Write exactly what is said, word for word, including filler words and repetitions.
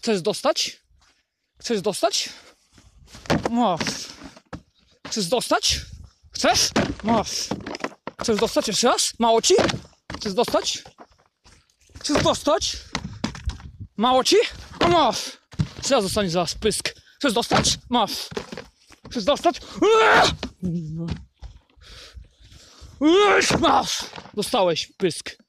Chcesz dostać? Chcesz dostać? Masz. Chcesz dostać? Chcesz? Masz. Chcesz dostać jeszcze raz? Mało ci? Chcesz dostać? Chcesz dostać? Mało ci? A masz. Teraz zostanie zaraz pysk. Chcesz dostać? Masz. Chcesz dostać? Masz. Dostałeś pysk.